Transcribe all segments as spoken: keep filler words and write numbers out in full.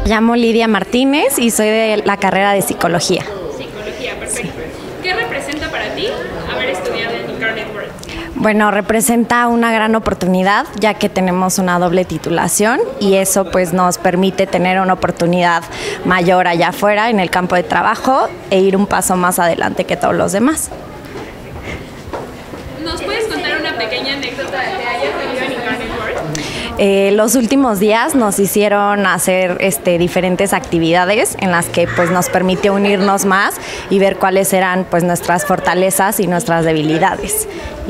Me llamo Lidia Martínez y soy de la carrera de Psicología. Psicología, perfecto. ¿Qué representa para ti haber estudiado en Incarnate World? Bueno, representa una gran oportunidad ya que tenemos una doble titulación y eso pues nos permite tener una oportunidad mayor allá afuera en el campo de trabajo e ir un paso más adelante que todos los demás. ¿Nos puedes contar una pequeña anécdota que hayas vivido en Incarnate World? Eh, los últimos días nos hicieron hacer este, diferentes actividades en las que pues, nos permitió unirnos más y ver cuáles eran pues, nuestras fortalezas y nuestras debilidades.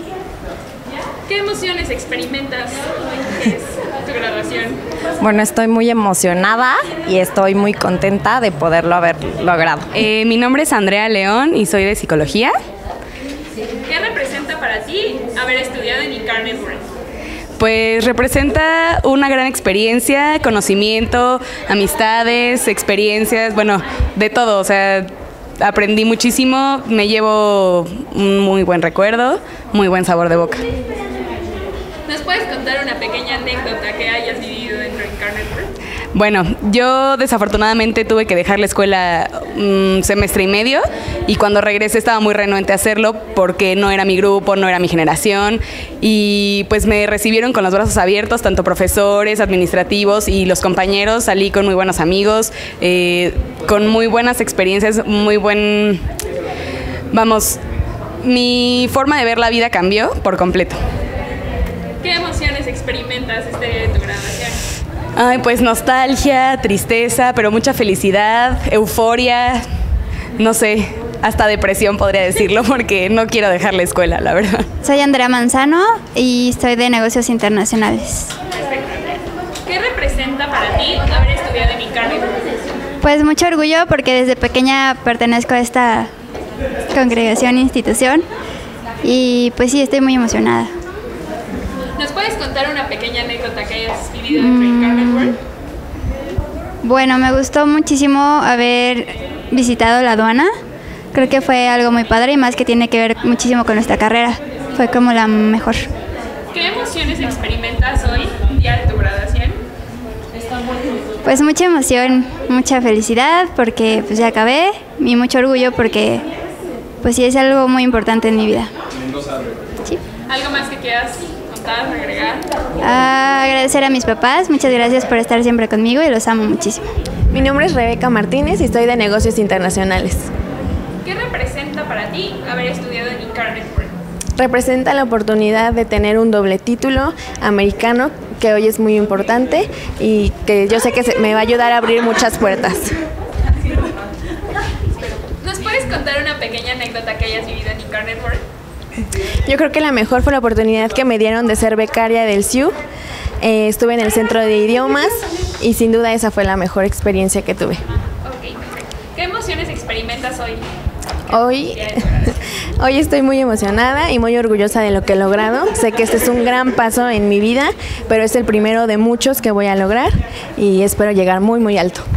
¿Qué emociones experimentas hoy que es tu graduación? Bueno, estoy muy emocionada y estoy muy contenta de poderlo haber logrado. Eh, mi nombre es Andrea León y soy de Psicología. ¿Qué representa para ti haber estudiado en Incarnate World? Pues representa una gran experiencia, conocimiento, amistades, experiencias, bueno, de todo, o sea, aprendí muchísimo, me llevo un muy buen recuerdo, muy buen sabor de boca. ¿Nos puedes contar una pequeña anécdota que hayas vivido dentro de Incarnate World? Bueno, yo desafortunadamente tuve que dejar la escuela un semestre y medio y cuando regresé estaba muy renuente a hacerlo porque no era mi grupo, no era mi generación y pues me recibieron con los brazos abiertos, tanto profesores, administrativos y los compañeros. Salí con muy buenos amigos, eh, con muy buenas experiencias, muy buen... Vamos, mi forma de ver la vida cambió por completo. ¿Qué emociones experimentas este día de tu graduación? Ay, pues nostalgia, tristeza, pero mucha felicidad, euforia, no sé, hasta depresión podría decirlo porque no quiero dejar la escuela, la verdad. Soy Andrea Manzano y soy de Negocios Internacionales. Perfecto. ¿Qué representa para ti haber estudiado en Incarnate World? Pues mucho orgullo porque desde pequeña pertenezco a esta congregación, institución y pues sí, estoy muy emocionada. ¿Nos puedes contar una pequeña anécdota que hayas vivido dentro de Incarnate World? Bueno, me gustó muchísimo haber visitado la aduana. Creo que fue algo muy padre y más que tiene que ver muchísimo con nuestra carrera. Fue como la mejor. ¿Qué emociones experimentas hoy, día de tu graduación? Pues mucha emoción, mucha felicidad porque pues ya acabé y mucho orgullo porque pues sí es algo muy importante en mi vida. Sí. ¿Algo más que quieras contar, agregar? Ah, agradecer a mis papás, muchas gracias por estar siempre conmigo y los amo muchísimo. Mi nombre es Rebeca Martínez y estoy de Negocios Internacionales. ¿Qué representa para ti haber estudiado en Incarnate World? Representa la oportunidad de tener un doble título americano que hoy es muy importante y que yo sé que se, me va a ayudar a abrir muchas puertas. ¿Nos puedes contar una pequeña anécdota que hayas vivido en Incarnate World? Yo creo que la mejor fue la oportunidad que me dieron de ser becaria del S I U. Eh, estuve en el centro de idiomas y sin duda esa fue la mejor experiencia que tuve. Ok, perfecto. ¿Qué emociones experimentas hoy? Hoy, hoy estoy muy emocionada y muy orgullosa de lo que he logrado. Sé que este es un gran paso en mi vida, pero es el primero de muchos que voy a lograr y espero llegar muy muy alto.